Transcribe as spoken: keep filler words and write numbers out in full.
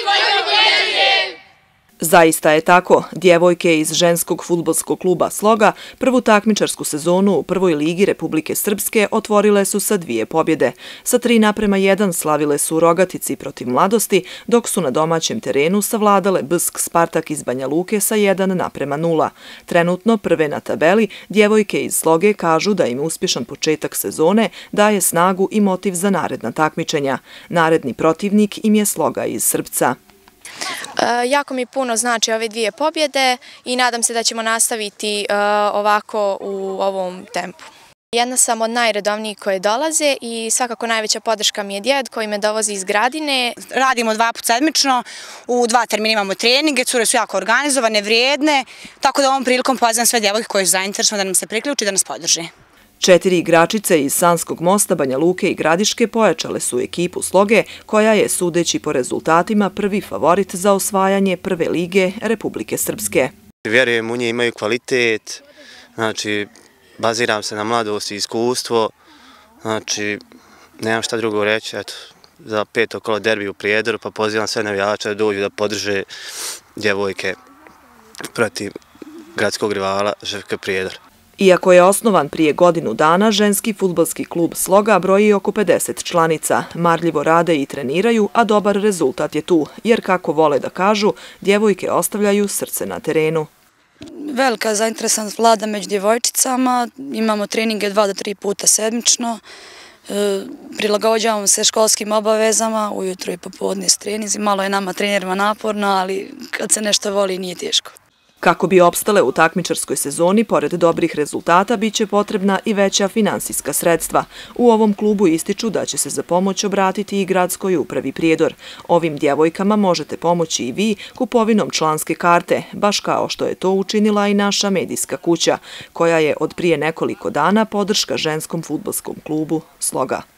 Zaista je tako. Djevojke iz ženskog fudbalskog kluba Sloga prvu takmičarsku sezonu u prvoj ligi Republike Srpske otvorile su sa dvije pobjede. Sa tri naprema jedan slavile su u Rogatici protiv Mladosti, dok su na domaćem terenu savladale B S K Spartak iz Banja Luke sa jedan naprema nula. Trenutno prve na tabeli, djevojke iz Sloge kažu da im uspješan početak sezone daje snagu i motiv za naredna takmičenja. Naredni protivnik im je Sloga iz Srpca. Jako mi puno znači ove dvije pobjede i nadam se da ćemo nastaviti ovako u ovom tempu. Jedna sam od najredovnijih koje dolaze i svakako najveća podrška mi je djed koji me dovozi iz Gradine. Radimo dva put sedmično, u dva termina imamo treninge, cure su jako organizovane, vrijedne, tako da ovom prilikom pozivam sve djevojke koje su zainteresovane da nam se priključi i da nas podrže. Četiri igračice iz Sanskog Mosta, Banja Luke i Gradiške pojačale su ekipu Sloge, koja je, sudeći po rezultatima, prvi favorit za osvajanje prve lige Republike Srpske. Vjerujem u nje, imaju kvalitet, znači baziram se na mladost i iskustvo, znači nemam šta drugo reći, eto, za peto kolo derbi u Prijedoru, pa pozivam sve navijače da dođu da podrže djevojke protiv gradskog rivala Ževka Prijedor. Iako je osnovan prije godinu dana, ženski fudbalski klub Sloga broji oko pedeset članica. Marljivo rade i treniraju, a dobar rezultat je tu, jer kako vole da kažu, djevojke ostavljaju srce na terenu. Velika zainteresanost vlada među djevojčicama, imamo treninge dva do tri puta sedmično, prilagođavamo se školskim obavezama, ujutro i popodne s treninzi, malo je nama trenerima naporno, ali kad se nešto voli nije teško. Kako bi opstale u takmičarskoj sezoni, pored dobrih rezultata, bit će potrebna i veća finansijska sredstva. U ovom klubu ističu da će se za pomoć obratiti i gradskoj upravi Prijedor. Ovim djevojkama možete pomoći i vi kupovinom članske karte, baš kao što je to učinila i naša medijska kuća, koja je od prije nekoliko dana podrška ženskom fudbalskom klubu Sloga.